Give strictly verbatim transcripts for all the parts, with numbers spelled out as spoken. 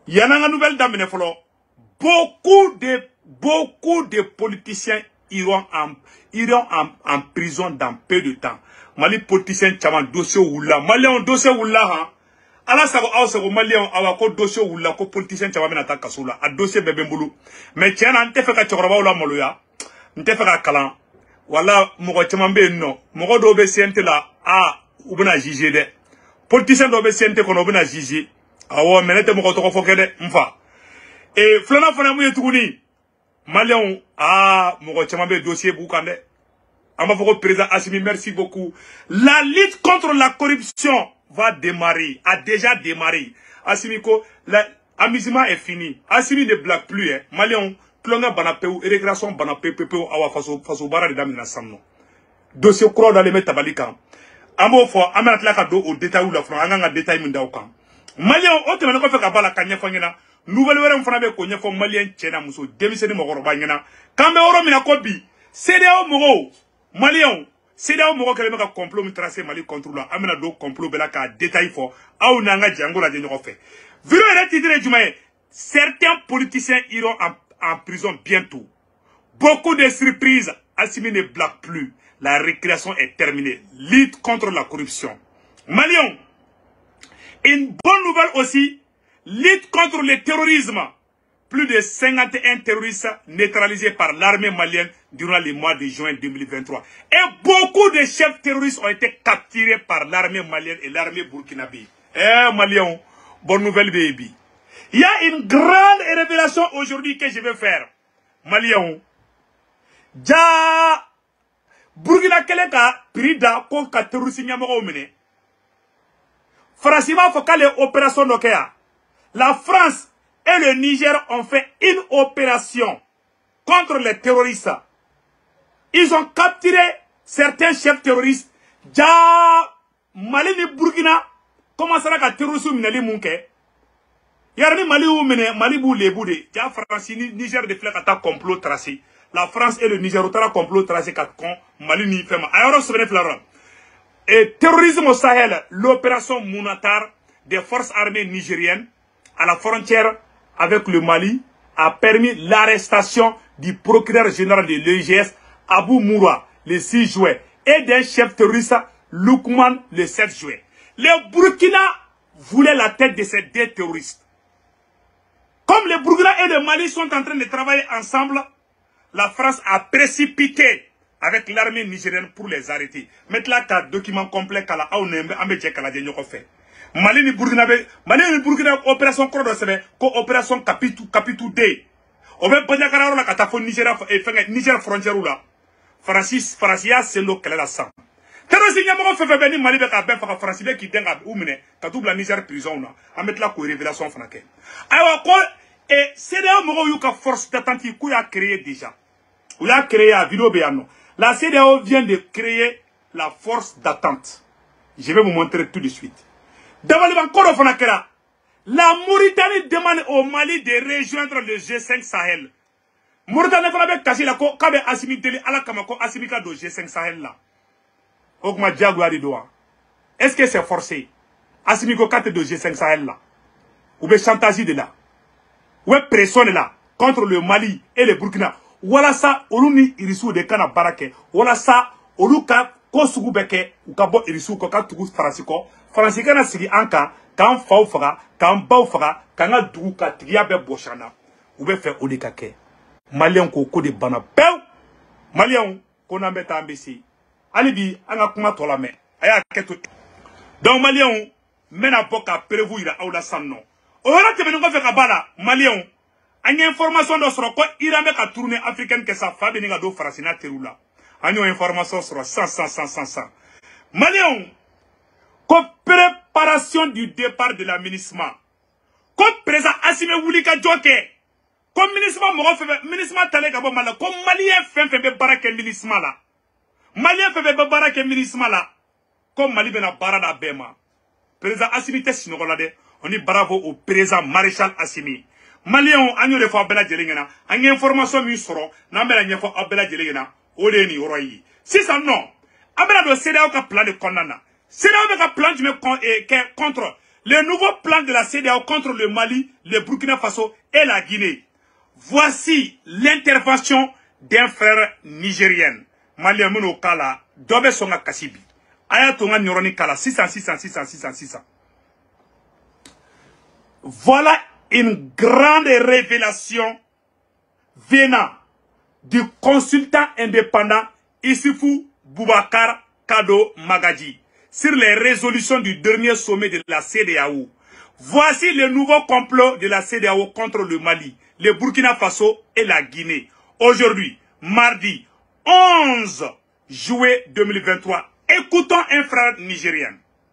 y en a une nouvelle dame, beaucoup de, beaucoup de politiciens iront en, iront en, en prison dans peu de temps. Mali politicien chaman dossier oula, Mali on dossier oula hein. Ala sago aw sago Mali on awa ko dossier oula ko politicien chaman bena ta kasula, a dossier bebe mbulu. Mais tiens an te fe ka chokoroba oula moloya, nte fe ka kalan. Wala mogo chaman be no, mogo do be siente la a ou bena jugé de. Politicien do be siente kono bena jugé. Awo menete mogo toko fokede mfa. Et flana fana mouye tukuni. Malion, ah, mogo chaman be dossier boukande. Amafoko président Assimi, merci beaucoup. La lutte contre la corruption va démarrer, a déjà démarré. Assimi ko, l'amusement est fini. Assimi ne blague plus, hein. Malion, tlonga banapeu, régression banapeu, pepeu, awa faso, faso bara de dame na samno. Dossier kro dans les mettre tabalikan. Amo fo, amena tlaka do au détail ou la fran, anga détail minda okan. Malion, ote menako fe kabala kanya fangena. Nouvelle wérem fana be konya fo malien tchena muso, demiseni mogoroba ngena. Kambe oro mina kobi, C D A O mogo. Malion, c'est là où on a un complot tracé Mali contre là. Amena do complot bela ka détail fort. Aou nanga django la djengo fait. Vu le titre du maïs, certains politiciens iront en, en prison bientôt. Beaucoup de surprises. Assimi ne blague plus. La récréation est terminée. Lutte contre la corruption. Malion, une bonne nouvelle aussi. Lutte contre le terrorisme. Plus de cinquante et un terroristes neutralisés par l'armée malienne durant les mois de juin deux mille vingt-trois. Et beaucoup de chefs terroristes ont été capturés par l'armée malienne et l'armée burkinabé. Eh, Malion, bonne nouvelle, baby. Il y a une grande révélation aujourd'hui que je vais faire. Malion, ja Burkina Keleka, Prida, Konka terroriste Nyamoro Mene. Francima Fokale, opération Nokia. La France et le Niger ont fait une opération contre les terroristes. Ils ont capturé certains chefs terroristes. Ja Mali ni Burkina comment ça la terrorisme minali munke. Yarni Mali ou mene Mali bou les boudé. Ja France Niger de flèche attaque complot tracé. La France et le Niger ont un complot tracé quatre cons. Mali ni fait ma. Alors se venait fleur. Et terrorisme au Sahel, l'opération Mounatar des forces armées nigériennes à la frontière avec le Mali a permis l'arrestation du procureur général de l'E G S, Abou Moura, le six juillet, et d'un chef terroriste, Lukman, le sept juillet. Les Burkina voulaient la tête de ces deux terroristes. Comme les Burkina et le Mali sont en train de travailler ensemble, la France a précipité avec l'armée nigérienne pour les arrêter. Maintenant, il y a un document complet kala a amedje kala de nyoko fait. Mali ni Burkina be, Mali ni Burkina opération Krodo sebe, ko opération Capitou Capitou D. Obe banyakara la katafo Nigeria et fenga Niger frontière là. Francis Francia c'est lo kala la sang. Terrorisme nyamo fe fe beni Mali be ka ben fa France be ki denga umine ka double Niger prison na. A mettre la ko révélation franake. Awa ko et c'est là mo yo ka force d'attente ku ya créé déjà. Ou ya créé à vidéo béano. La C D A O vient de créer la force d'attente. Je vais vous montrer tout de suite. D'abord, la Mauritanie demande au Mali de rejoindre le G cinq Sahel. Mauritanie fana be kasi la ko kabe Assimi Deli ala kama ko Assimi ka do G cinq Sahel là. Okuma Diagwa di doa. Est-ce que c'est forcé? Assimi ko kate do G cinq Sahel là. Ou be chantage de là. Ou pression là contre le Mali et le Burkina. Voilà ça, oluni irisu de kana barake. Voilà ça, oluka ko sugu beke ou ka bo irisu ko ka tugu farasiko. Francis kana sigi anka kan faw faga kan baw faga kan ga dugu ka tigiya be boshana u be fe o de ka kɛ malien ko ko de bana pew malien ko na mbeta ambisi ali bi anga kuma tola me aya keto donc malien mena boka prévu ira awla sanno o wala tebe ngo fe ka bala malien anya information do soro ko ira be ka tourner africaine que ça fa be ni ga do farasina terula anyo information soro cent cent cent cent malien comme préparation du départ de la MINUSMA. Comme président Assimi Wulika Djoke. Comme MINUSMA moro fait MINUSMA tale ka bo mala comme malien fait fait barake MINUSMA là. Malien fait fait barake MINUSMA là. Comme Mali bena barada bema. Président Assimi te sinogola de. On dit bravo au président maréchal Assimi. Malien on agno de fois bela jelingena. Agno information mi soro na mela nyefo abela jelingena. Ode ni oroyi. Si ça non. Abela do C D A O ka plan de konana. C'est là que plan du contre le nouveau plan de la C E D E A O contre le Mali, le Burkina Faso et la Guinée. Voici l'intervention d'un frère nigérien. Malien Mono Kala, Dobe Songa Kasibi. Ayatonga Nyoroni Kala, six cents, six cents, six cents, six cents, six cents. Voilà une grande révélation venant du consultant indépendant Issoufou Boubacar Kado Magadji sur les résolutions du dernier sommet de la C E D E A O. Voici le nouveau complot de la C E D E A O contre le Mali, le Burkina Faso et la Guinée. Aujourd'hui, mardi onze juillet deux mille vingt-trois, écoutons un frère nigérien.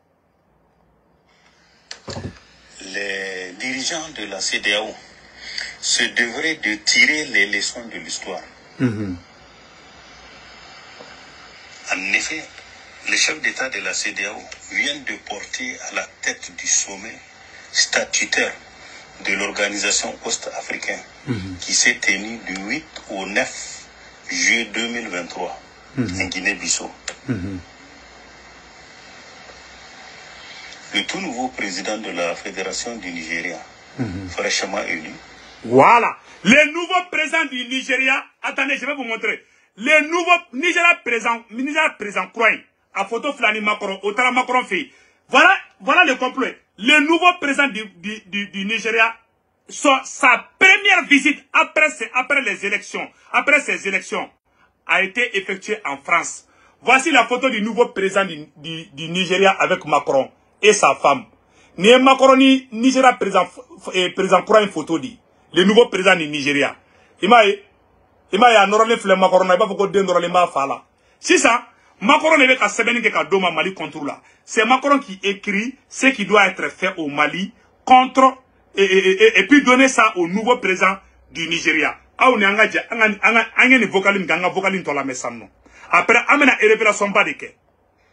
Les dirigeants de la C E D E A O se devraient de tirer les leçons de l'histoire. Mm-hmm. En effet, les chefs d'État de la C E D E A O viennent de porter à la tête du sommet statutaire de l'organisation ouest-africaine mm-hmm. qui s'est tenu du huit au neuf juillet deux mille vingt-trois mm-hmm. en Guinée-Bissau. Mm-hmm. Le tout nouveau président de la Fédération du Nigeria, mm-hmm. fraîchement élu. Voilà. Le nouveau président du Nigeria, attendez, je vais vous montrer. Le nouveau Nigeria président, Nigeria président Kroin, à photo Flani Macron, Otara Macron fait. Voilà, voilà le complot. Le nouveau président du, du, du, du Nigeria, sa, sa première visite après, après les élections, après ces élections, a été effectuée en France. Voici la photo du nouveau président du, du, du Nigeria avec Macron et sa femme. Ni Macron ni Nigeria président, eh, président Kroin photo dit. Le nouveau président du Nigeria. Il m'a dit, il m'a dit, il m'a dit, il m'a dit, il m'a dit, si ça, Macron n'est pas qu'à Doma Mali contre là. C'est Macron qui écrit ce qui doit être fait au Mali contre, et, et, et, et puis donner ça au nouveau président du Nigeria. Après, amena révélation pas de quai.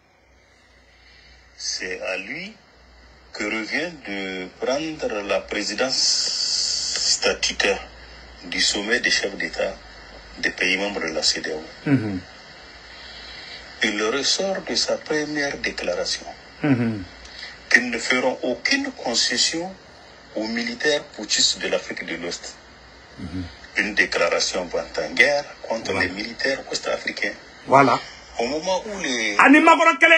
C'est à lui que revient de prendre la présidence statutaire du sommet des chefs d'État des pays membres de la C E D E A O. Mm-hmm. Il ressort de sa première déclaration mm-hmm. qu'ils ne feront aucune concession aux militaires putschistes de l'Afrique de l'Ouest. Mm-hmm. Une déclaration vant en guerre contre voilà. les militaires ouest-africains. Voilà. Au moment où les... Et les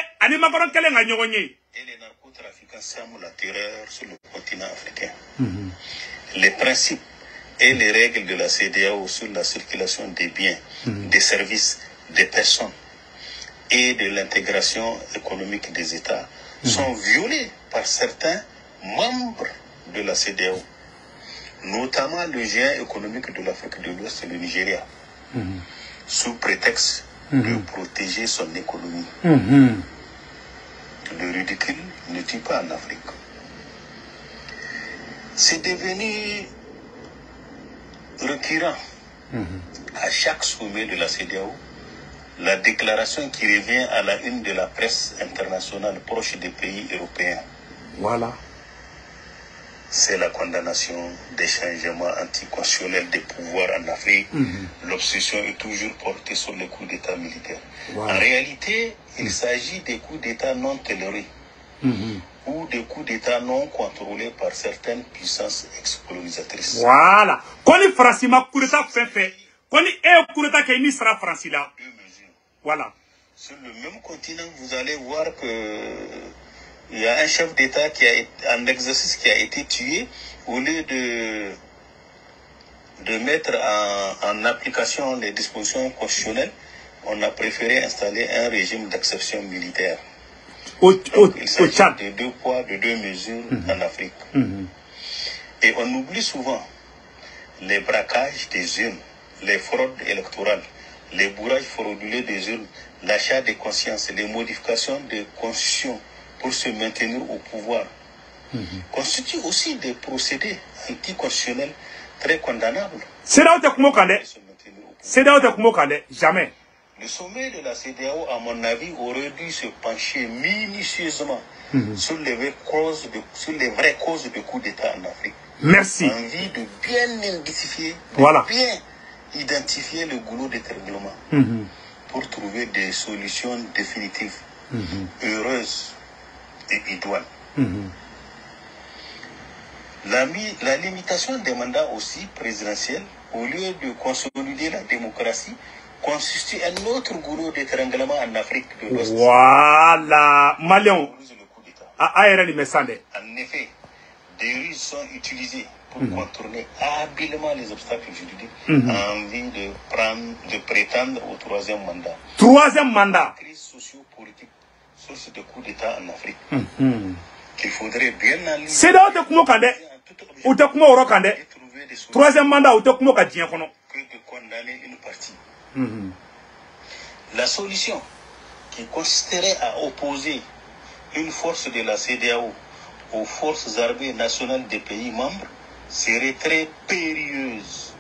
narcotrafiquants sèment la terreur sur le continent africain. Mm-hmm. Les principes et les règles de la C E D E A O sur la circulation des biens, mm-hmm. des services, des personnes et de l'intégration économique des États mm-hmm. sont violés par certains membres de la C E D E A O, notamment le géant économique de l'Afrique de l'Ouest, le Nigeria, mm-hmm. sous prétexte mm-hmm. de protéger son économie. Mm-hmm. Le ridicule ne tue pas en Afrique. C'est devenu récurrent mm-hmm. à chaque sommet de la C E D E A O, la déclaration qui revient à la une de la presse internationale proche des pays européens. Voilà. C'est la condamnation des changements anticonstitutionnels des pouvoirs en Afrique. Mm-hmm. L'obsession est toujours portée sur les coups d'État militaires. Voilà. En réalité, il mm-hmm. s'agit des coups d'État non tolérés. Mm-hmm. ou des coups d'État non contrôlés par certaines puissances ex-colonisatrices. Voilà. Quand les Français m'a coup d'État fait fait, quand les coup d'État qui est sera français là. Voilà. Sur le même continent, vous allez voir que il y a un chef d'État qui a été en exercice qui a été tué au lieu de de mettre en, en application les dispositions constitutionnelles. On a préféré installer un régime d'exception militaire. Au, Donc, au, il s'agit au de deux poids, de deux mesures mmh. en Afrique. Mmh. Et on oublie souvent les braquages des urnes, les fraudes électorales, les bourrages frauduleux des urnes, l'achat des consciences, les modifications des constitutions pour se maintenir au pouvoir, mmh. constituent aussi des procédés anticonstitutionnels très condamnables. C'est là où tu C'est là où tu jamais. Le sommet de la C E D E A O, à mon avis, aurait dû se pencher minutieusement mmh. sur, les vraies causes de, sur les vraies causes de coups d'État en Afrique. Merci. En vue de bien identifier, voilà. de bien identifier le goulot d'étranglement mmh. pour trouver des solutions définitives, mmh. heureuses et idoines. Mmh. La, la limitation des mandats aussi présidentiels, au lieu de consolider la démocratie, constitue un autre goulot d'étranglement en Afrique de l'Ouest. Voilà, Malion. En effet, des ruses sont utilisées pour mmh. contourner habilement les obstacles juridiques mmh. en vue de, prendre, de prétendre au troisième mandat. Troisième mandat. La crise socio-politique, source de coups d'État en Afrique, mmh. qu'il faudrait bien analyser. C'est là où tu ou tu as troisième mandat ou tu as que de condamner une partie. Mmh. La solution qui consisterait à opposer une force de la C D A O aux forces armées nationales des pays membres serait très périlleuse.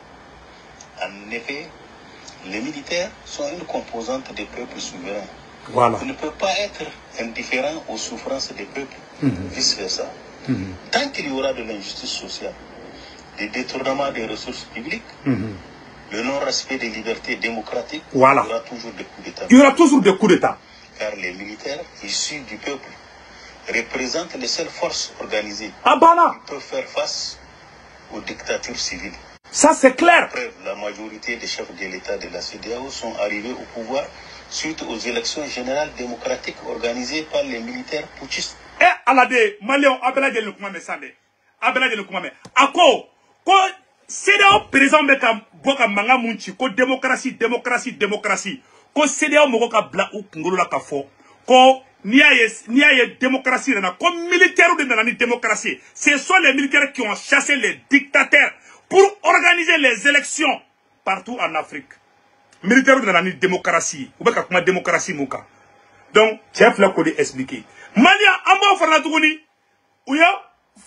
En effet, les militaires sont une composante des peuples souverains. Voilà. On ne peut pas être indifférent aux souffrances des peuples, mmh. vice-versa. Mmh. Tant qu'il y aura de l'injustice sociale, des détournements des ressources publiques, mmh. le non-respect des libertés démocratiques, voilà. il y aura toujours des coups d'État. Il y aura toujours des coups d'État. Car les militaires issus du peuple représentent les seules forces organisées ah, bah qui peuvent faire face aux dictatures civiles. Ça, c'est clair. Preuve, la majorité des chefs de l'État de la C D A O sont arrivés au pouvoir suite aux élections générales démocratiques organisées par les militaires putschistes. Eh, alade, Malion, abela de l'oukmame sande. Abela de l'oukmame. Ako, ko, C D A O présent beka boka manga munchi, ko démocratie, démocratie, démocratie. Ko C D A O mogo ka bla ou kungolo la ka fo. Ko, Nia ye démocratie, comme militaires de la démocratie. Ce sont les militaires qui ont chassé les dictateurs pour organiser les élections partout en Afrique. Militaires de la démocratie. Ou bien comment démocratie mouka. Donc, chef l'a codé expliqué. Malia, amba farla tuguni. Ou ya,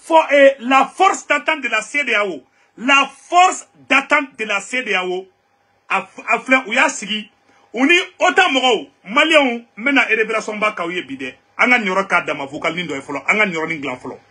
la force d'attente de la C D A O. La force d'attente de la C D A O. A fait, ou ya sigi. Uni autant moro Malion mena révélation ba kawiye bide anga nyoro ka dama vocal nindo e folo anga nyoro ni glan folo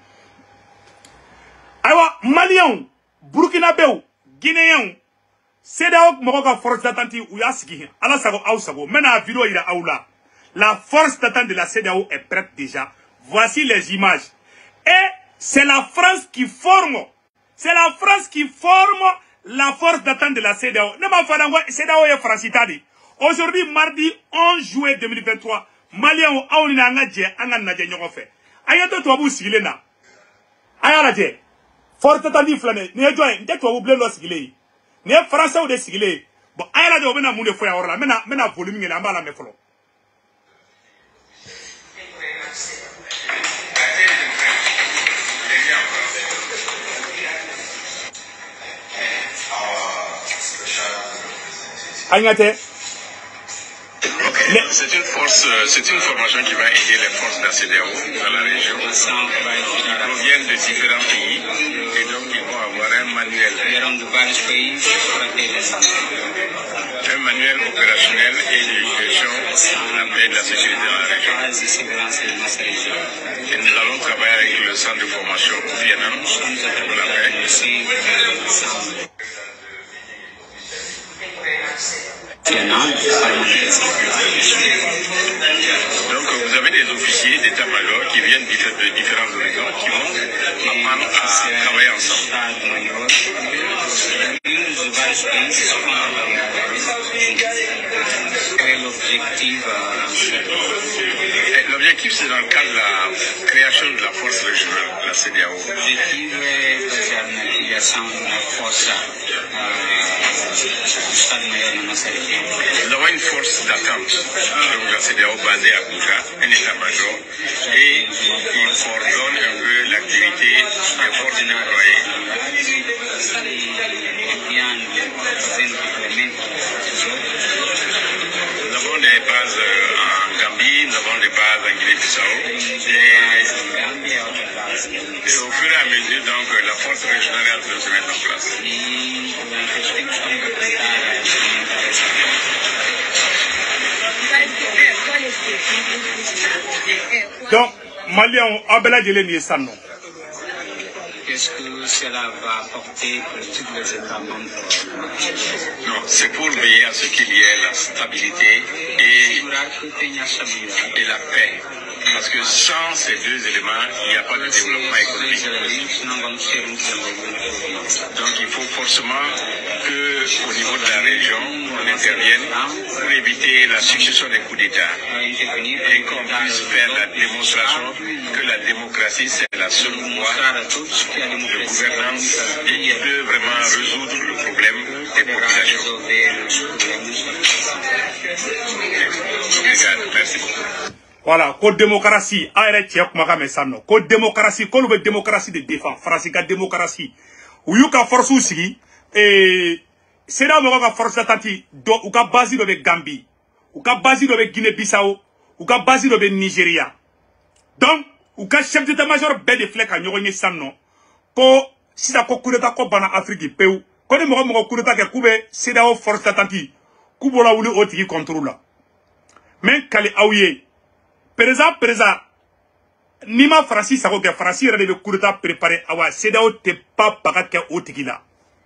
aywa Malion Burkina Faso Guinéen C D A O moko ka force d'attente ou ya sigi ala sago aw sago mena vidéo ira aula la force d'attente de la C D A O est prête déjà. Voici les images et c'est la France qui forme c'est la France qui forme la force d'attente de la C D A O ne ma fada ngwa C D A O est francitadi. Aujourd'hui, mardi onze juillet deux mille vingt-trois, Maliens ont auni na ngadje anga nadje nyoko fe. Ayato to abu sigile na. Ayala je. Forte tandi flane, ne joy, nte to abu blelo sigile. Ne français ou de sigile. Bon, ayala je obena munde fo ya orla, mena mena volume ngela mbala me folo. Ayate. C'est une force, c'est une formation qui va aider les forces de la C D A O dans la région. Ils proviennent de différents pays et donc ils vont avoir un manuel. Un manuel opérationnel et de gestion de la paix de la sécurité dans la région. Et nous allons travailler avec le centre de formation Vietnam pour la paix. Donc vous avez des officiers d'état-major qui viennent de différents horizons qui vont apprendre à travailler ensemble. L'objectif c'est dans le cadre de la création de la force régionale, la C D A O. L'objectif est la création de la force nous avons une force d'attente de la C D A O basée à Abuja, un état-major, et il coordonne un peu l'activité des forces déployées. Nous avons des bases en Gambie, nous avons des bases en Guinée-Bissau, et, et au fur et à mesure, donc, la force régionale est en train de se mettre en place. Donc, Maliens, Abela Djele n'y est sans nom. Qu'est-ce que cela va apporter pour tous les États membres? Non, c'est pour veiller à ce qu'il y ait la stabilité et, et la paix Parce que sans ces deux éléments, il n'y a pas de développement économique. Donc il faut forcément qu'au niveau de la région, on intervienne pour éviter la succession des coups d'État et qu'on puisse faire la démonstration que la démocratie, c'est la seule voie de gouvernance et qui peut vraiment résoudre le problème des populations. Merci beaucoup. Voilà, ko démocratie, aéré tiens kuma mais ça non. Ko démocratie, ko le démocratie de défense, France ka démocratie. Ou yu ka force aussi, et c'est là où on va force d'attente, ou ka base de Gambie, ou ka base de Guinée-Bissau, ou ka base de Nigeria. Donc, ou ka chef d'état-major ben de flec à nyonye ça non. Ko si ça ko coup d'état ko bana Afrique peu, ko de mo mo coup d'état ke koube, c'est là où force d'attente, kubola ou le otiki contrôle là. Mais kali aouye. Présent, présent, Nima Francis, ça que Francis avait le coup d'état préparé. Awa, c'est d'ailleurs pas paquet au tequila.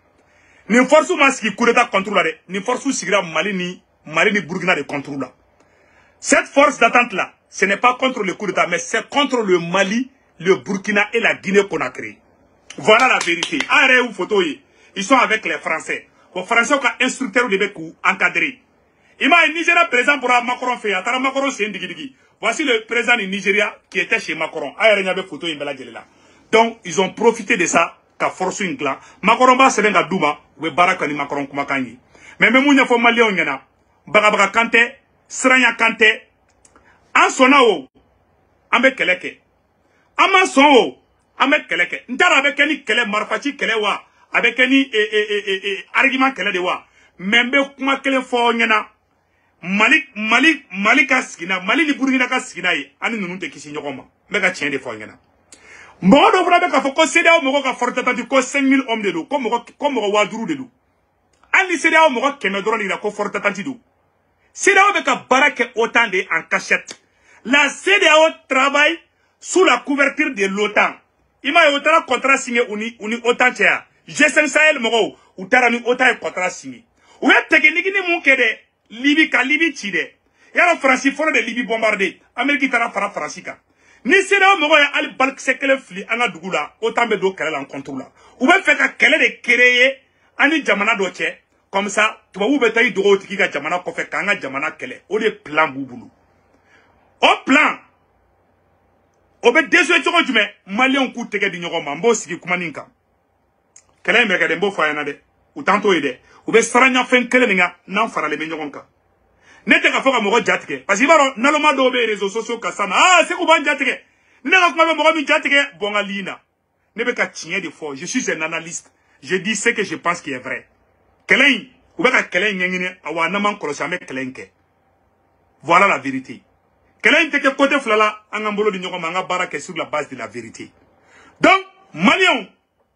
Ni force ou masque coup d'état contrôle, ni force ou sigra Mali ni Mali ni Burkina de contrôle. Cette force d'attente là, ce n'est pas contre le coup d'état, mais c'est contre le Mali, le Burkina et la Guinée qu'on a créé. Voilà la vérité. Arrêtez ou photo, ils sont avec les Français. Les Français ont instructeur de Bekou encadré. Il m'a un Nigeria présent pour Macron fait. Attends, Macron c'est un digi. Voici le président du Nigeria qui était chez Macron. Photo donc, ils ont profité de ça, qu'a forcé une clan. Macron va se faire Douma, ou Barakani Macron Kumakani. Mais même si on Mali, on y a Bagabaga Kante, Sranya Kante, en sonao, avec Keleke. En sonao, avec Keleke. N'tara avec any Kele Marfachi Kelewa, avec any argument Kele de wa. Même Kuma Kele Fo Nyana. Mali, Mali, Mali kaskina, Mali ni Burkina kaskina yi, ani nunu te kisi nyokoma. Mega tien de foyena. Moko do vra beka foko C D A O moko ka forte tati ko cinq mille hommes de do, ko moko ko moko waduru de do. Ani C D A O moko keme doro ni la ko forte tati do. C D A O beka barake autant de en cachette. La C D A O travaille sous la couverture de l'OTAN. Ima y autant contrat signé uni uni OTAN tia. G cinq Sahel moko ou tarani OTAN contrat signé. Ou ya technique ni mon kede. Libye ka Libye tide. Yara Franci fora de Libye bombardé. Amérique tara fara Francica. Ni sera mogo ya ali balk sekele fli anga dugula. Autant be do kele en contrôle là. Ou be fait ka kele de créer ani jamana do tche. Comme ça, tu vas ou be tayi dogo tiki ka jamana ko fait kanga jamana kele. O de plan boubulu. Au plan. O be désolé toko jume. Malien ku tege di nyoko mambo sigi kumaninka. Kele me ka de mbo fayana de. Ou tanto ide. Ou be saranya fen kele nga nan fara le menyokonka. Nete ka foka mogo jatike. Parce que baro naloma do be réseaux sociaux kasana. Ah, c'est comment jatike. Nena ko mogo mi jatike bonga lina. Nebe ka tien de fois. Je suis un analyste. Je dis ce que je pense qui est vrai. Kelen, ou be ka kelen ngengine awa naman kolosame kelenke. Voilà la vérité. Kelen teke côté flala angambolo di nyoko manga barake sur la base de la vérité. Donc, Malion.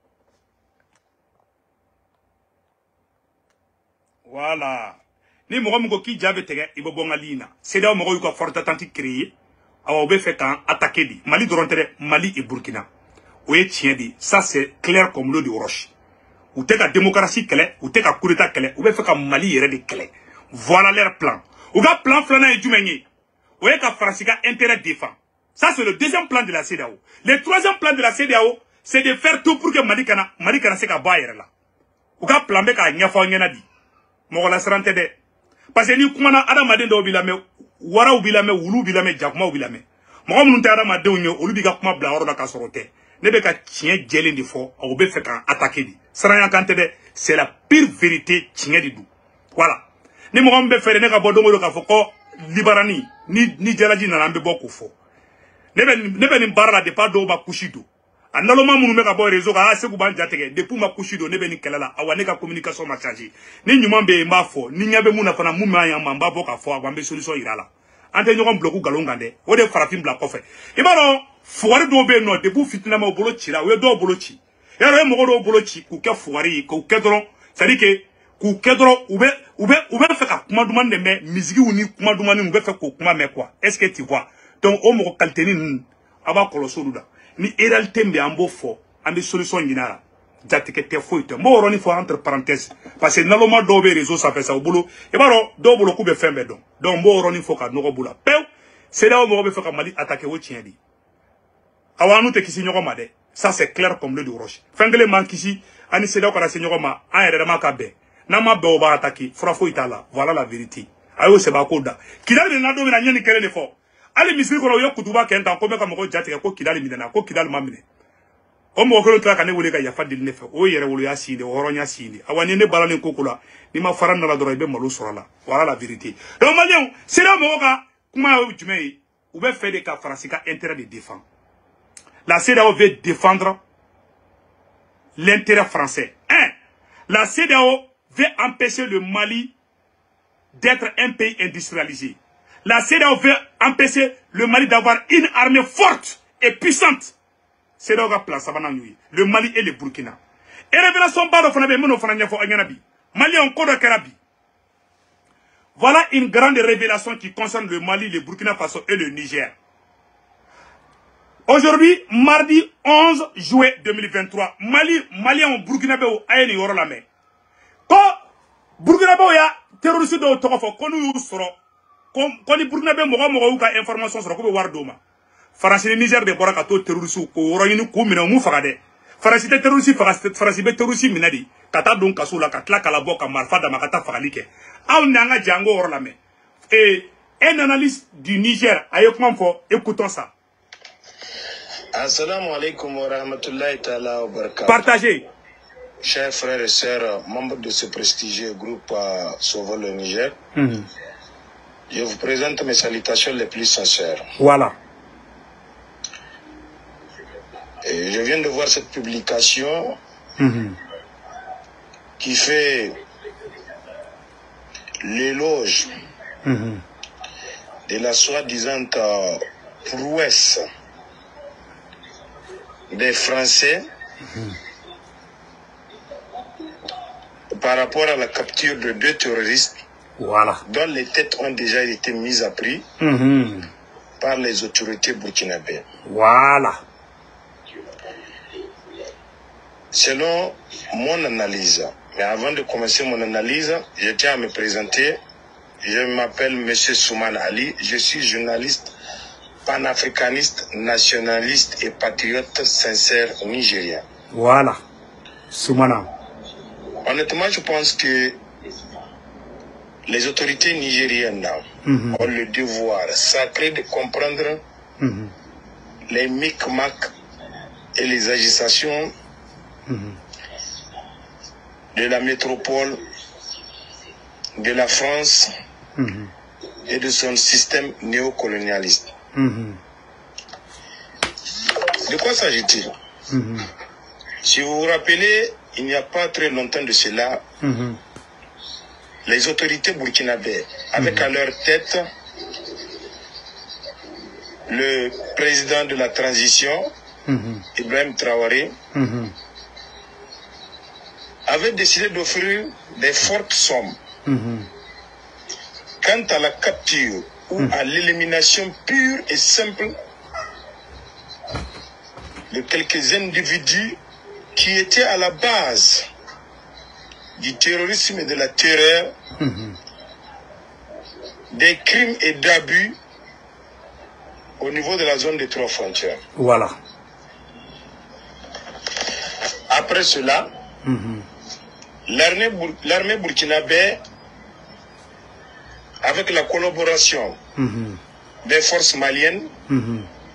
Voilà. Ni mogo mogo ki jabe tege ibo bonga lina. C'est là mogo yuko forte attente créé. Awa obe fait kan attaquer di. Mali dorontere Mali et Burkina. Oye tien di. Ça c'est clair comme l'eau de roche. Ou te ka démocratie kele, ou te ka coup d'état kele, obe fait ka Mali yere de kele. Voilà leur plan. Ou ga plan flana et jumenye. Oye ka Francica intérêt défend. Ça c'est le deuxième plan de la C D A O. Le troisième plan de la C D A O, c'est de faire tout pour que Mali kana Mali kana se ka ba yere la. Ou ga plan be ka nyafo nyena di. Mogo la serante de. Parce que ni kumana adamaden do bilame wara u bilame wulu bilame jakuma u bilame. Mogo munun te adamaden nyo olu bi ka kuma bla oro da ka sorote. Ne be ka tien jelen di fo, ou be fait kan attaquer di. Saranya kante de, c'est la pire vérité tien di du. Voilà. Ni mogo mbe fere ne ka bodongo do ka fo ko libarani ni ni jalaji na nambe boku fo. Ne be ne be ni barra de pas do ba kushido. Analoma munu me ka bo réseau ka se ku ban jatege depuis ma kushido ne be ni kelala awa ne ka communication ma charger ni nyuma be mba fo ni nyabe muna fana mu ma yamba mba bo ka fo awa mbe solution irala ante nyoko bloku galongande o de farafin bla kofe e baro fuwari do be no depuis fitina ma bolo chira we do bolo chi yaro e mo do bolo chi ku ke fuwari ku ke dron c'est à dire que ku ke dron ube ube ube fe ka kuma dumande me musique uni kuma dumande ube fe ko kuma me quoi est-ce que tu vois donc o mo kalteni aba koloso duda ni réalité mbe ambo fo ambe solution nginara jatike te foite mo roni fo entre parenthèses parce que naloma do be réseau ça fait ça au boulot e baro do boulot ku be fembe don donc mo roni fo ka no bula pew C'est là où on veut faire Mali attaquer au tien dit. Awanu te kisi nyoko de. Ça c'est clair comme le de roche. Fengele man kisi ani c'est là où on a signé ma an errement kabe. Nama be oba attaquer. Frafo itala. Voilà la vérité. Ayo se ba koda. Kidali na do na nyani kele ne fo. Ali misiri ko yo kutuba kenta ko me ka mo jati ko kidali midana ko kidali mamine. O mo ko tra ka ne wole ka yafa dil ne fe. O yere wolo ya sinde o horonya sinde. Awani ne balane kokula. Ni ma faran na la doro be malo sorala. Voilà la vérité. Donc malien, c'est là mo ka kuma jumé ou be fait des cas français ka intérêt de défendre. La C E D A O veut défendre l'intérêt français. Un, la C E D A O veut empêcher le Mali d'être un pays industrialisé. La C E D A O veut empêcher le Mali d'avoir une armée forte et puissante. C E D A O va placer le Mali et le Burkina. Et révélation bado fana be mono fana nyafo anyanabi. Mali en kodo karabi. Voilà une grande révélation qui concerne le Mali, le Burkina Faso et le Niger. Aujourd'hui, mardi onze juillet deux mille vingt-trois, Mali, Malien, Burkinabé, Ayeni Yorolame. Quand Burkinabé ya terroriste de Tokofo, qu'on nous sera, quand les Burkinabé mourra mourra information sur le Wardoma. Farasi Niger de Borakato terroriste, Koroyinu Koumina Moufagade. Farasi terroriste, Farasi terroriste Minadi, Kata donc Kasula, Katla Kalaboka, Marfada Makata Faralike. Aou Nanga Django Orlame. Et un analyste du Niger, Ayokman Fo, écoutons ça. Assalamu alaikum wa rahmatullahi ta'ala wa barakatuh. Partagez. Chers frères et sœurs, membres de ce prestigieux groupe euh, Sauvons le Niger, mm-hmm. je vous présente mes salutations les plus sincères. Voilà. Et je viens de voir cette publication mm-hmm. qui fait l'éloge mm-hmm. de la soi-disant euh, prouesse des Français mmh. par rapport à la capture de deux terroristes voilà. dont les têtes ont déjà été mises à prix mmh. par les autorités burkinabées. Voilà. Selon mon analyse, mais avant de commencer mon analyse, je tiens à me présenter. Je m'appelle M. Soumana Ali, je suis journaliste panafricaniste, nationaliste et patriote sincère nigérien. Voilà. Soumana. Honnêtement, je pense que les autorités nigériennes mm-hmm. ont le devoir sacré de comprendre mm-hmm. les micmacs et les agitations mm-hmm. de la métropole, de la France mm-hmm. et de son système néocolonialiste. Mmh. De quoi s'agit-il? Mmh. Si vous vous rappelez, il n'y a pas très longtemps de cela, mmh. les autorités burkinabées, avec mmh. à leur tête le président de la transition, mmh. Ibrahim Traoré, mmh. avaient décidé d'offrir des fortes sommes. Mmh. Quant à la capture ou mmh. à l'élimination pure et simple de quelques individus qui étaient à la base du terrorisme et de la terreur, mmh. des crimes et d'abus au niveau de la zone des trois frontières. Voilà. Après cela, mmh. l'armée burkinabé, avec la collaboration mmh. des forces maliennes, mmh.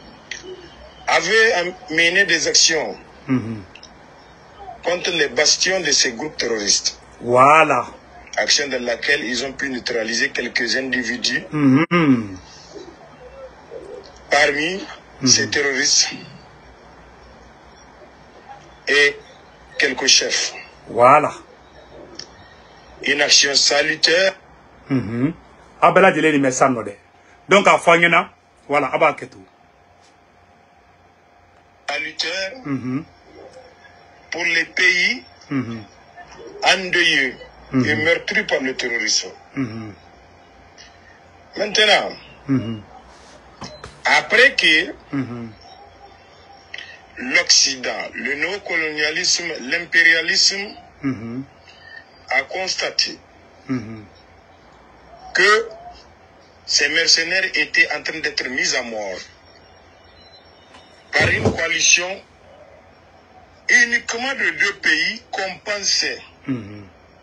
avait mené des actions mmh. contre les bastions de ces groupes terroristes. Voilà. Action dans laquelle ils ont pu neutraliser quelques individus mmh. parmi mmh. ces terroristes et quelques chefs. Voilà. Une action salutaire. Mmh. Abela de l'ennemi sanode. Donc à Fangena, voilà, Abaketou. Salutaire mmh. pour les pays mmh. endeuillés mmh. et meurtris par le terrorisme. Mmh. Maintenant, mmh. après que mmh. l'Occident, le néocolonialisme, l'impérialisme mmh. a constaté mmh. que ces mercenaires étaient en train d'être mis à mort par une coalition uniquement de deux pays qu'on pensait mm-hmm.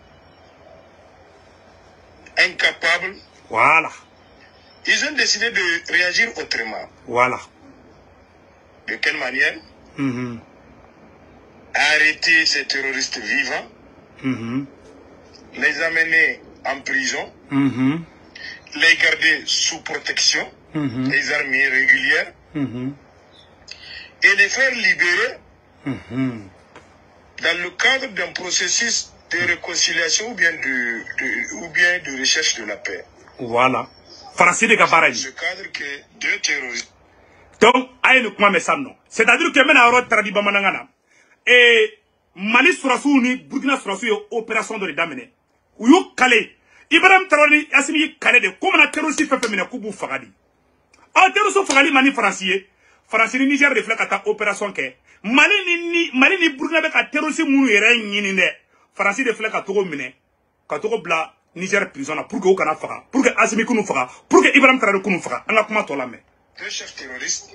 incapables. Voilà. Ils ont décidé de réagir autrement. Voilà. De quelle manière? mm-hmm. Arrêter ces terroristes vivants, mm-hmm. les amener en prison, mm-hmm. les garder sous protection, mm-hmm. les armées régulières, mm-hmm. et les faire libérer mm-hmm. dans le cadre d'un processus de réconciliation ou bien de, de, ou bien de recherche de la paix. Voilà. Français de Gabarani. Ce cadre que deux terroristes. Donc, aïe, nous, comment ça non? C'est-à-dire que maintenant, on a traduit Bamanangana. Et Mali Sourassou ni Burkina Sourassou est opération de l'Idamene. Ou yo Calais. Ibrahim Traoré, Yassimi Calais de comme on a terroriste fait féminin Koubou Fagadi. En terroriste Fagadi, Mani Français. Français ni Niger reflète à ta opération que. Mali ni Mali ni Burkina avec un terroriste mounou et rien ni ne. Français reflète à Togo Mine. Quand Togo Bla, Niger prison pour que Okana Faga. Pour que Assimi Kounou Faga. Pour que Ibrahim Traoré Kounou Faga. On a comment toi la main. Deux chefs terroristes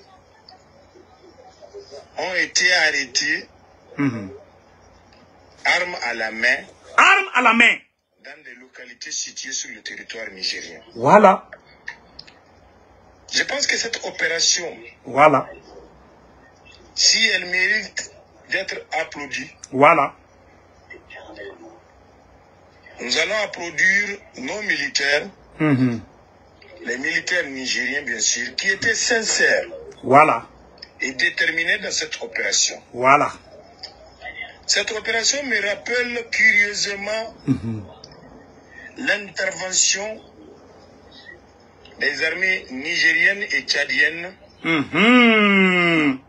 ont été arrêtés. Mmh. Armes à la main. Armes à la main. Dans des localités situées sur le territoire nigérien. Voilà. Je pense que cette opération, voilà, si elle mérite d'être applaudie, voilà, nous allons applaudir nos militaires, mmh. les militaires nigériens bien sûr, qui étaient sincères, voilà, et déterminés dans cette opération. Voilà. Cette opération me rappelle curieusement mmh. l'intervention des armées nigériennes et tchadiennes. Mmh.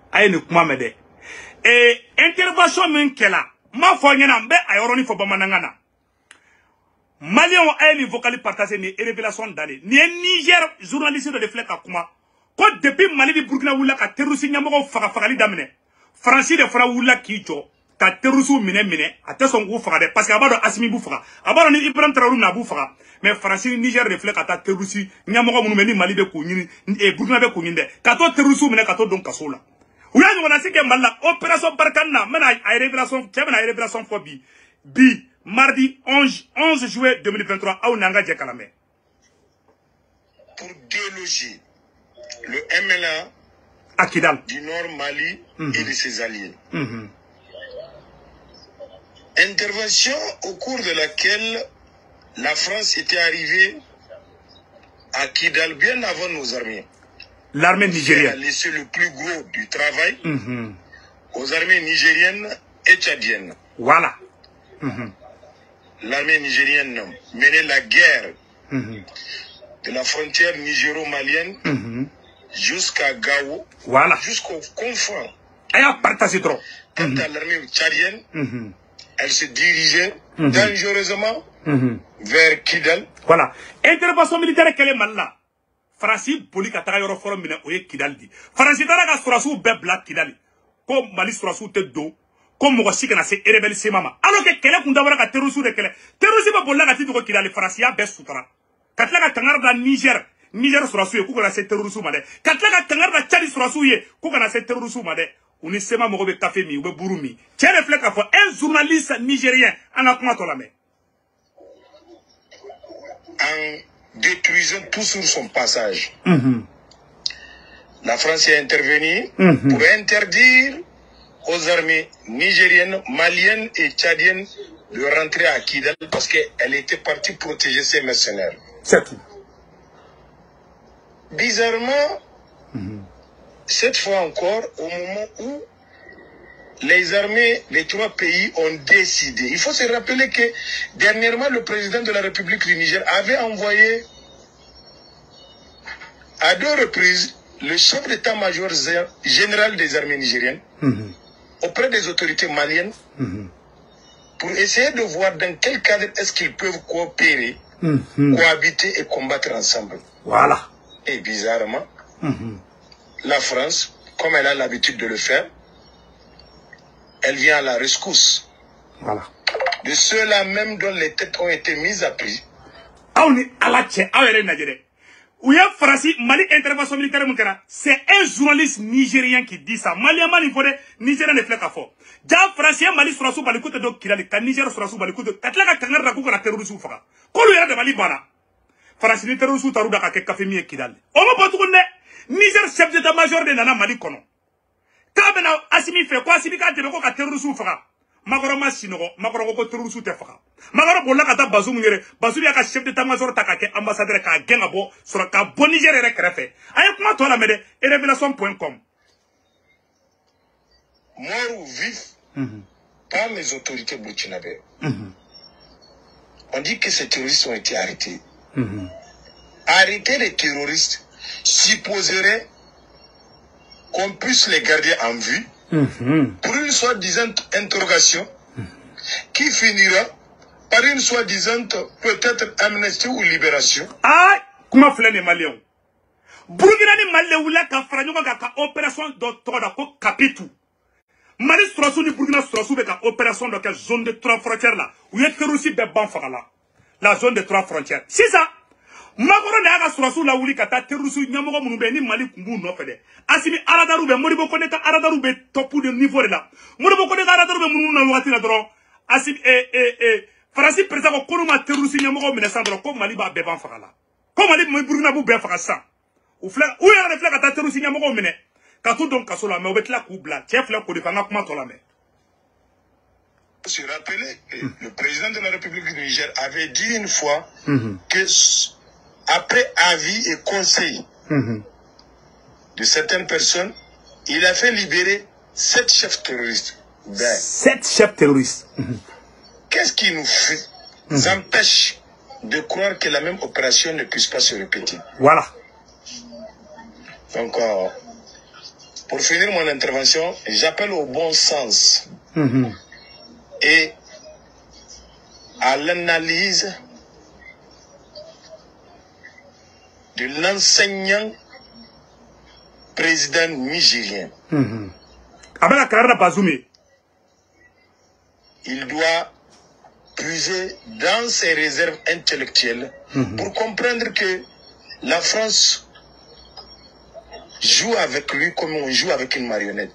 Et intervention minkela, ma foyena mbe ayoroni fo bamanangana. Maliens a une vocale partagée ni révélation d'aller. Ni Niger journaliste de Flek Akuma. Quand depuis Mali di Burkina wula ka terroriste nyamoko faga fagali damine. Francis de Fra wula kicho. Ta terrorisme mine mine ate son go faga de parce que abado Assimi bu faga abado ni Ibrahim Traoré na bu faga mais Français Niger reflète ata terrorisme nyamoko munu meni Mali be ko nyini e Burkina be ko nyinde kato terrorisme mine kato don kasola uya ngo na sike malla opération Barkana mena ay révélation tchebe na révélation fo bi bi mardi onze juillet deux mille vingt-trois au nanga djekalame pour déloger le M L A à Kidal du Nord Mali mm -hmm. et de ses alliés. Mm -hmm. Intervention au cours de laquelle la France était arrivée à Kidal bien avant nos armées. L'armée nigérienne a laissé le plus gros du travail mm-hmm. aux armées nigériennes et tchadiennes. Voilà. Mm-hmm. L'armée nigérienne menait la guerre mm-hmm. de la frontière nigéro-malienne mm-hmm. jusqu'à Gao, voilà. jusqu'au confront. Elle a partagé trop. Quant mm-hmm. à l'armée tchadienne, mm-hmm. elle se dirigeait mm-hmm. dangereusement mm-hmm. vers Kidal. Voilà. Intervention militaire qu'elle est mal là. Francis Boli ka taga yoro forum mine oye Kidal di. Francis tara ka surasu be black Kidal. Ko Mali surasu te do. Ko mo si kana se rebelle se mama. Alors que kele kunda wala ka terrorisme de kele. Terrorisme ba bolla ka ti ko Kidal Francis ya be sutra. Katla ka tangar da Niger. Niger surasu ye ko kana se terrorisme ma de. Katla ka tangar da Tchad surasu ye ko kana se terrorisme ma de. Uni sema mo be café mi ou be burumi. Tiens reflète ka fo un journaliste nigérien en a comment to la main. En détruisant tout sur son passage. Mm-hmm. La France est intervenue mm-hmm. pour interdire aux armées nigériennes, maliennes et tchadiennes de rentrer à Kidal parce qu'elle était partie protéger ses mercenaires. C'est tout. Bizarrement, mm-hmm. cette fois encore, au moment où les armées des trois pays ont décidé. Il faut se rappeler que dernièrement, le président de la République du Niger avait envoyé à deux reprises le chef d'état-major général des armées nigériennes mm-hmm. auprès des autorités maliennes mm-hmm. pour essayer de voir dans quel cadre est-ce qu'ils peuvent coopérer, mm-hmm. cohabiter et combattre ensemble. Voilà. Et bizarrement, mm-hmm. la France, comme elle a l'habitude de le faire, elle vient à la rescousse. Voilà. De ceux-là même dont les têtes ont été mises à prix. où il y a Francis, Mali intervention militaire, c'est un journaliste nigérien qui dit ça. Mali, Mali, il faut des Nigériens ne font qu'à fort. Déjà, Francis, Mali, sur la soupe, l'écoute de Kilali, quand Niger sur la soupe, l'écoute de Katla, Katla, la coupe, la terroriste ou Fara. Quand il y a de Mali, Bana. Francis, les terroristes ou Tarouda, Kake, Café, Mie, Kidal. On va pas tourner. Niger, chef d'état-major de Nana Mali, Kono. Kabena, Assimi fait quoi, Assimi, quand il y a un terroriste ou Fara. Magoro Masinogo, Magoro ko terroriste te faka. Magoro bolla kata Bazoum ngere, Bazoum ya ka chef d'état-major ta ka ke ambassadeur ka genga bo sur ka bon Niger re krefe. Aye kuma to la mede et révélation point com. Mort ou vif mm-hmm. par les autorités burkinabées. Mm-hmm. On dit que ces terroristes ont été arrêtés. Mm-hmm. Arrêter les terroristes supposerait qu'on puisse les garder en vue. Mm-hmm. Pour une soi-disant interrogation mm-hmm. qui finira par une soi-disant peut-être amnistie ou libération. Ah, comment faire les Maliens? Burkina ni Maliens ou la kafranyo ka opération docteur da ko kapitu. Mali surasu ni Burkina surasu be ka opération de la zone de trois frontières là où il y a terroristes be ban fakala. La zone de trois frontières. C'est ça. Magoro ne aga surasu la wuli kata terroristes nyamogo munube ni Mali kumbu no fede. Asimi aradaru be moribo koneka aradaru be topu de niveau de là. Moribo koneka aradaru be munu na wati na dron. Asimi eh eh eh Francis président ko konuma terroristes nyamogo mine sandro ko Mali ba be ban fakala. Ko Mali mo Burkina bu be fakasa. Ou fla ou ya refle kata terroristes nyamogo mine. Ka tout donc kasola me obetla ku bla. Chef fla ko defanga kuma to la me. Se rappeler que mm. le président de la République du Niger avait dit une fois mm-hmm. que après avis et conseil mm-hmm. de certaines personnes, il a fait libérer sept chefs terroristes. Ben, sept chefs terroristes. Mm-hmm. Qu'est-ce qui nous fait, mm-hmm. empêche de croire que la même opération ne puisse pas se répéter? Voilà. Donc, euh, pour finir mon intervention, j'appelle au bon sens mm-hmm. et à l'analyse de l'enseignant président nigérien. Mm-hmm. Avec la Bazoumé. Il doit puiser dans ses réserves intellectuelles mm-hmm. pour comprendre que la France joue avec lui comme on joue avec une marionnette.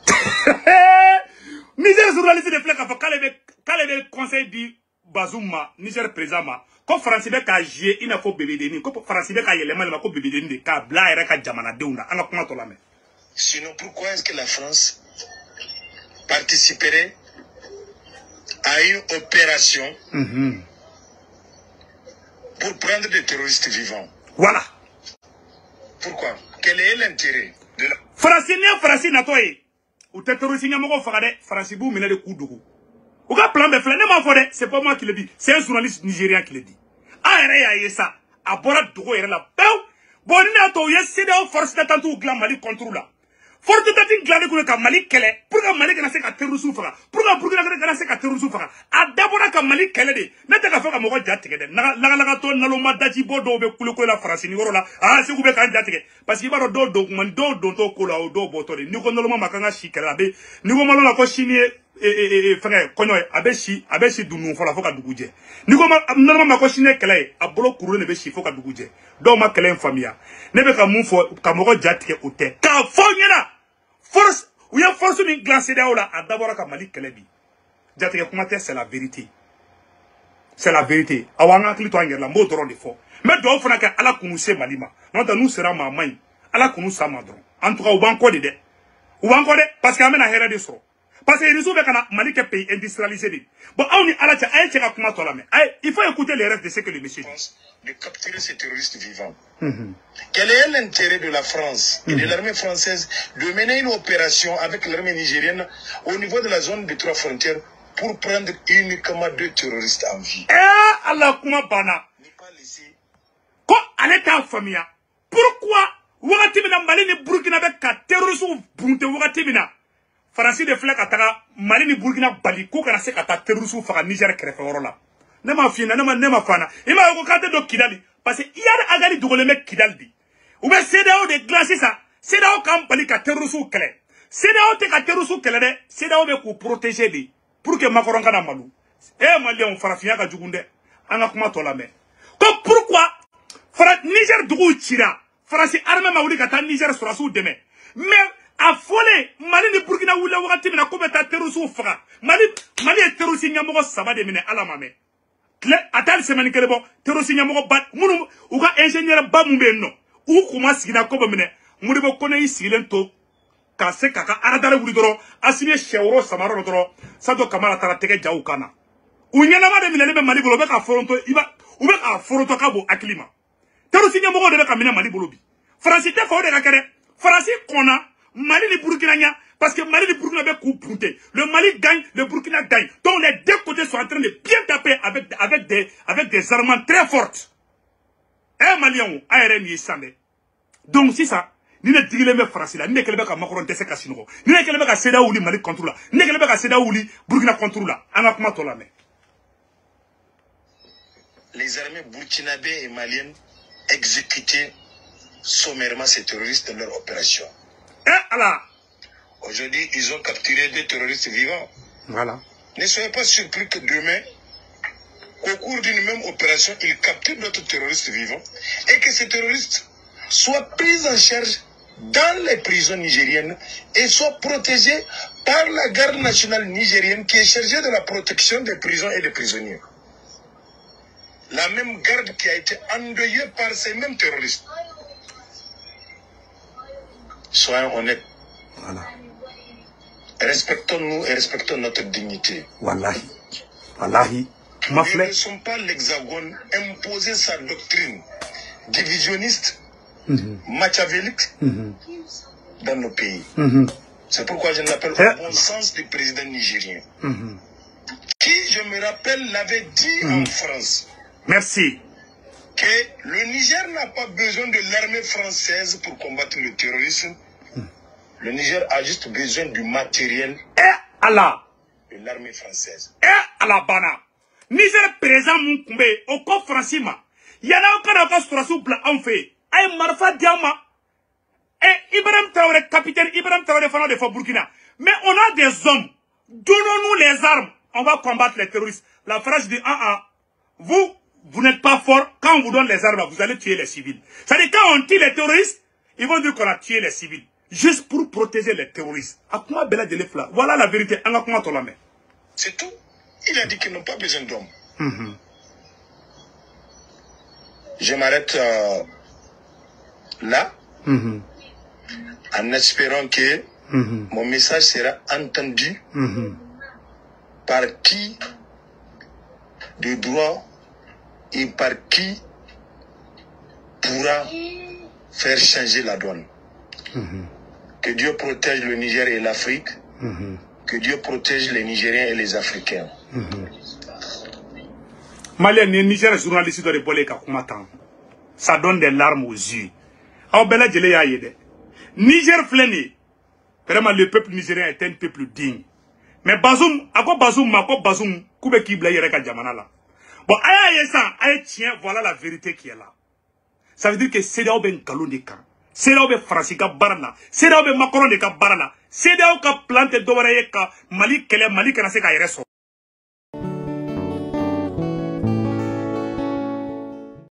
Niger journaliste de flèche quand le conseil dit Bazouma, Niger président quand France be ka jouer il n'a faut bébé deni quand France be ka yelema ma ko bébé deni ka bla era ka jamana deuna anga kuma to la me. Sinon pourquoi est-ce que la France participerait à une opération mm-hmm. pour prendre des terroristes vivants? Voilà. Pourquoi? Quel est l'intérêt de la France ni France na toy ou te terroriste ni moko fagade France bu mina de kudugu. Ou ka plan be fle ne ma fode, c'est pas moi qui le dis, c'est un journaliste nigérien qui le dit. Ah ya ya ça, a bora dogo yere la pew. Bon ni na to yes c'est des forces d'attente ou glan Mali contrôle là. Force d'attente glan ko ka Mali kele, pour que Mali kana se ka terrorisme faga. Pour que pour que kana se ka terrorisme faga. A d'abord ka Mali kele de. Na ta ka fa ka mo ko jatige de. Na la la to na lo madaji bodo be kule ko la France ni woro la. Ah se ku be kan jatige. Parce que ba do do man do do to ko la o do boto de. Ni ko no lo ma makanga shikela be. Ni ko malo la ko chini et et et frère konyo abeshi abeshi dunu fola foka duguje ni ko ma normalement ma ko chine kele a bolo kuru ne be shi foka duguje do ma kele famia ne be ka mun fo ka mo ko jatike ote ka fo nyina force ou ya force ni glacé daola a d'abord ka Mali kele bi jatike kuma te c'est la vérité c'est la vérité awanga kli to anger la mo doron de fo mais do fona ka ala kunu se malima non ta nous sera ma main ala kunu sa madron en tout cas ou ban ko de de ou ban ko de parce que amena hera de so. Parce que les autres Mali est pays industrialisé. Bon, on est à la tête, il faut écouter les rêves de ce que le monsieur dit. De capturer ces terroristes vivants. Mm-hmm. Quel est l'intérêt de la France et mm-hmm. de l'armée française de mener une opération avec l'armée nigérienne au niveau de la zone des trois frontières pour prendre uniquement deux terroristes en vie? Eh, Allah kuma bana. Ne pas laisser. Quand elle est en famille, pourquoi Ouagatibina Mali ni Burkina avec un terroriste ou Bunte Ouagatibina? Francis de Flek ataka Mali ni Burkina Bali ko kana se kata terrorisme faga Niger krefe woro la ne ma fina ne ma ne ma fana ima ko kate do Kidali parce que yar agari dugole me Kidali di ou be C D A O de glacer ça C D A O kam Bali ka terrorisme kele C D A O te ka terrorisme kele de C D A O be ko protéger di pour que Macron kana malu e Mali on farafia ka jugunde anga kuma to la me ko pourquoi Fra Niger dugu tira France armée ma wuli ka taa Niger sɔrɔsiw dɛmɛ mais a fɔlen Mali ni Burkina wulila wagati min na ko bɛ taa terrorisiw faga Mali Mali ye terroriste ɲɛmɔgɔ saba de minɛ ala ma mɛn tile a taa semaine kelen bɔ terroriste ɲɛmɔgɔ ba minnu u ka ingénieur ba mun bɛ yen nɔ u kuma sigina ko bɛ minɛ Modibo Kone y'i sigilen to ka se k'a ka aradare wuli dɔrɔn Assimi sɛ wɔɔrɔ sama yɔrɔ dɔrɔn Sadio Kamara taara tɛgɛ ja u kan na u ɲɛnama de minɛlen bɛ Mali bolo u bɛ ka foronto i ba u bɛ ka foronto ka bon hakili ma terroriste ɲɛmɔgɔ de bɛ ka minɛ Mali bolo bi France tɛ fɔ o de ka kɛ dɛ France kɔnna Mali ni Burkina nya parce que Mali ni Burkina bɛ k'u bunte le Mali gagne le Burkina gagne donc les deux côtés sont en train de bien taper avec avec des avec des armements très fortes eh Maliens a yɛrɛ nin ye sisan dɛ donc sisan ni ne digilen bɛ France la ni ne kɛlen bɛ ka Macron dɛsɛ ka sinɔgɔ ni ne kɛlen bɛ ka C D A O wuli Mali contre la ni ne kɛlen bɛ ka C D A O wuli Burkina contre la an ka kuma tɔ lamɛn. Les armées burkinabées et maliennes exécutaient sommairement ces terroristes dans leur opération. Eh Allah. Aujourd'hui, ils ont capturé des terroristes vivants. Voilà. Ne soyez pas surpris que demain, qu'au cours d'une même opération, ils capturent d'autres terroristes vivants et que ces terroristes soient pris en charge dans les prisons nigériennes et soient protégés par la garde nationale nigérienne qui est chargée de la protection des prisons et des prisonniers. La même garde qui a été endeuillée par ces mêmes terroristes. Soyons honnêtes. Voilà. Respectons-nous et respectons notre dignité. Wallahi. Wallahi. Nous ne laissons pas l'Hexagone imposer sa doctrine divisionniste, mm-hmm. machiavélique, mm-hmm. dans nos pays. Mm-hmm. C'est pourquoi je l'appelle au bon sens du président nigérien. Mm-hmm. Qui, je me rappelle, l'avait dit mm-hmm. en France. Merci. Que le Niger n'a pas besoin de l'armée française pour combattre le terrorisme. Le Niger a juste besoin du matériel eh, Allah. de l'armée française. Eh, Allah bana. Niger présent mon kumbe au corps français ma. Yana okana ka surasu bla en fait. Ay marfa diama. Eh, Ibrahim Traoré, capitaine Ibrahim Traoré fanat de Burkina. Mais on a des hommes. Donnons-nous les armes. On va combattre les terroristes. La France dit ah ah. Vous, vous n'êtes pas fort. Quand on vous donne les armes, vous allez tuer les civils. C'est-à-dire quand on tue les terroristes, ils vont dire qu'on a tué les civils. Juste pour protéger les terroristes. Voilà la vérité. C'est tout. Il a dit qu'ils n'ont pas besoin d'hommes. Mm-hmm. Je m'arrête euh, là, mm-hmm. en espérant que mm-hmm. mon message sera entendu mm-hmm. par qui de droit et par qui pourra faire changer la donne. Mm-hmm. Que Dieu protège le Niger et l'Afrique. Mm-hmm. Que Dieu protège les Nigériens et les Africains. Mm-hmm. Malien, les Nigériens journalistes de Bolé Kakumatan. Ça donne des larmes aux yeux. Au Bela Djele Yayede. Niger fléni. Vraiment, le peuple nigérien est un peuple digne. Mais Bazoum, à quoi Bazoum, à quoi Bazoum, Koube Kibla Yereka Djamana. Bon, aïe, aïe, ça, aïe, tiens, voilà la vérité qui est là. Ça veut dire que c'est là où ben galon de camp. C'est là où ben Francis ka barana. C'est là où ben Macron de ka barana. C'est là où ka plante d'oreille ka Mali kele Mali kana se ka yere so.